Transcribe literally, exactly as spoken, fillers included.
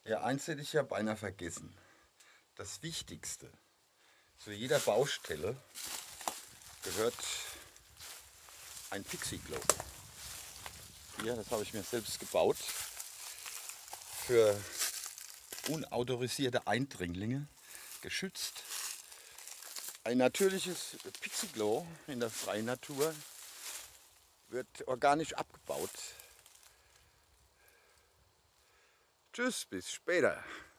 Ja, eins hätte ich ja beinahe vergessen. Das Wichtigste. Zu jeder Baustelle gehört ein Pixie Glow. Hier, das habe ich mir selbst gebaut. Für unautorisierte Eindringlinge geschützt. Ein natürliches Pixie Glow in der freien Natur wird organisch abgebaut. Tschüss, bis später.